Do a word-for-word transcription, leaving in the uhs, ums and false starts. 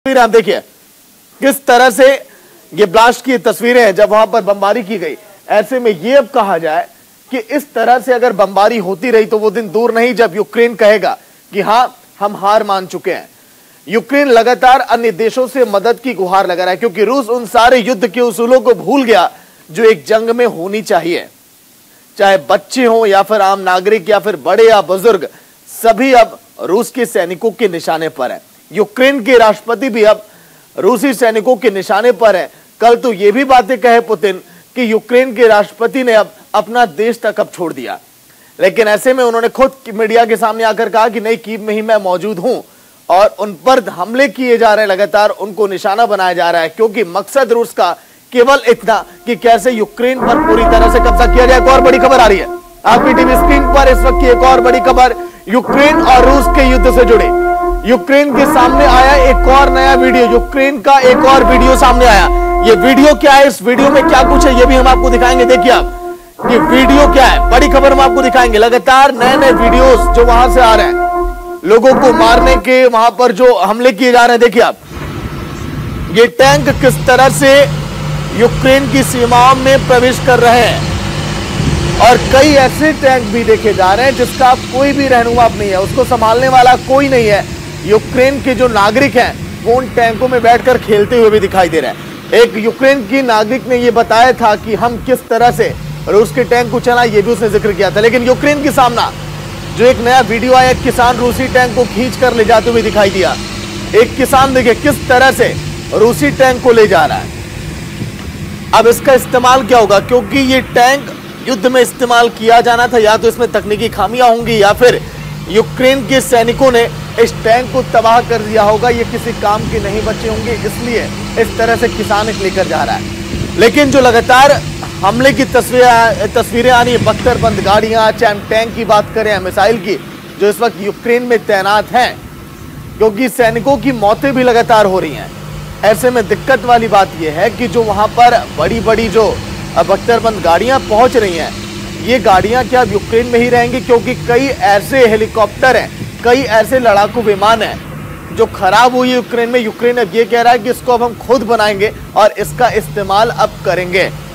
आप देखिए किस तरह से ये ब्लास्ट की तस्वीरें हैं जब वहां पर बमबारी की गई। ऐसे में ये अब कहा जाए कि इस तरह से अगर बमबारी होती रही तो वो दिन दूर नहीं जब यूक्रेन कहेगा कि हां हम हार मान चुके हैं। यूक्रेन लगातार अन्य देशों से मदद की गुहार लगा रहा है क्योंकि रूस उन सारे युद्ध के उसूलों को भूल गया जो एक जंग में होनी चाहिए। चाहे बच्चे हों या फिर आम नागरिक या फिर बड़े या बुजुर्ग, सभी अब रूस के सैनिकों के निशाने पर है। यूक्रेन के राष्ट्रपति भी अब रूसी सैनिकों के निशाने पर है। कल तो ये भी बातें कहे पुतिन कि यूक्रेन के राष्ट्रपति ने अब अपना देश तक अब छोड़ दिया, लेकिन ऐसे में उन्होंने खुद मीडिया के सामने आकर कहा कि नहीं, कीव में ही मैं मौजूद हूं और उन पर हमले किए जा रहे हैं, लगातार उनको निशाना बनाया जा रहा है क्योंकि मकसद रूस का केवल इतना कि कैसे यूक्रेन पर पूरी तरह से कब्जा किया जाए। एक और बड़ी खबर आ रही है आपकी टीवी स्क्रीन पर इस वक्त की, एक और बड़ी खबर यूक्रेन और रूस के युद्ध से जुड़ी। यूक्रेन के सामने आया एक और नया वीडियो, यूक्रेन का एक और वीडियो सामने आया। ये वीडियो क्या है, इस वीडियो में क्या कुछ है, ये भी हम आपको दिखाएंगे। देखिए आप ये वीडियो क्या है, बड़ी खबर हम आपको दिखाएंगे। लगातार नए नए वीडियोस जो वहां से आ रहे हैं, लोगों को मारने के, वहां पर जो हमले किए जा रहे हैं। देखिए आप ये टैंक किस तरह से यूक्रेन की सीमाओं में प्रवेश कर रहे हैं और कई ऐसे टैंक भी देखे जा रहे हैं जिसका कोई भी रहनुमा नहीं है, उसको संभालने वाला कोई नहीं है। यूक्रेन के जो नागरिक हैं वो उन टैंकों में बैठकर खेलते हुए भी दिखाई दे रहे हैं। एक यूक्रेन की नागरिक ने यह बताया था कि हम किस तरह से रूस के टैंक को चला, ये भी उसने जिक्र किया था। लेकिन यूक्रेन के सामना जो एक नया वीडियो आया, एक किसान रूसी टैंक को खींच कर ले जाते हुए दिखाई दिया। एक किसान देखिए किस तरह से रूसी टैंक को ले जा रहा है। अब इसका इस्तेमाल क्या होगा, क्योंकि ये टैंक युद्ध में इस्तेमाल किया जाना था, या तो इसमें तकनीकी खामियां होंगी या फिर यूक्रेन के सैनिकों ने इस टैंक को तबाह कर दिया होगा, ये किसी काम के नहीं बचे होंगे, इसलिए इस तरह से किसान लेकर जा रहा है। लेकिन जो लगातार हमले की तस्वीरें तस्वीरें आ रही है, बख्तरबंद गाड़ियां, चाहे हम टैंक की बात करें, मिसाइल की, जो इस वक्त यूक्रेन में तैनात हैं, क्योंकि सैनिकों की मौतें भी लगातार हो रही हैं। ऐसे में दिक्कत वाली बात यह है कि जो वहां पर बड़ी बड़ी जो बख्तरबंद गाड़ियां पहुंच रही हैं, ये गाड़ियां क्या यूक्रेन में ही रहेंगी, क्योंकि कई ऐसे हेलीकॉप्टर हैं, कई ऐसे लड़ाकू विमान हैं जो खराब हुई यूक्रेन में। यूक्रेन अब ये कह रहा है कि इसको अब हम खुद बनाएंगे और इसका इस्तेमाल अब करेंगे।